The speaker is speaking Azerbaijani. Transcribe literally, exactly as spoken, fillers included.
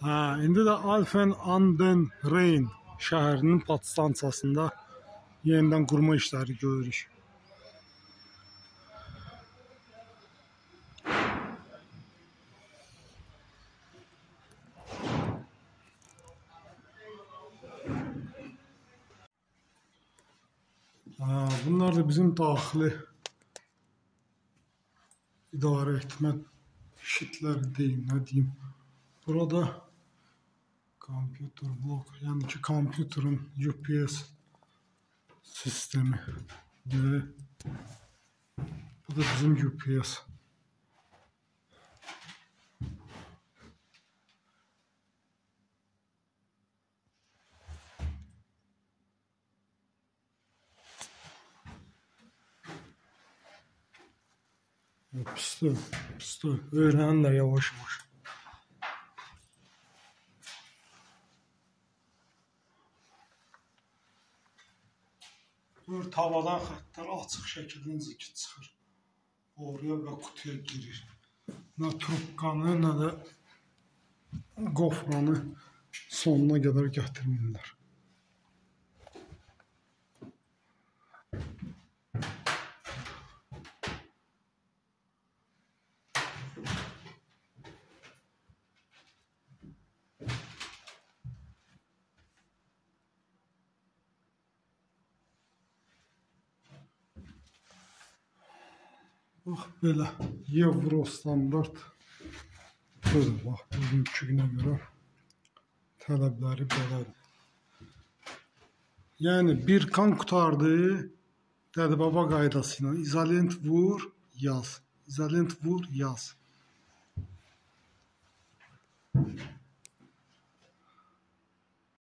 Hə, indi də Alphen an den Rhein şəhərinin podstansiyasında yenidən qurma işləri görürük. Ha, bunlar da bizim daxili idarə etmə şitləri deyim, nə deyim. Burada kompüter blok, yəni ki, kompüterin U P S sistemi. Bu da bizim U P S. Pisdir, pisdir. Öyrənirlər yavaş-yavaş. Gör, tavadan xəttlər açıq şəkildə necə ki çıxır. Oraya və qutuya girir. Nə trubkanı, nə də qofranı sonuna qədər gətirmirlər. Bax, belə Euro standart. Böyle, bax, bugünkü günə görə tələbləri belədir. Yəni, bir kan qutardı, Dədibaba qaydası ilə izolent vur, yaz. İzolent vur, yaz.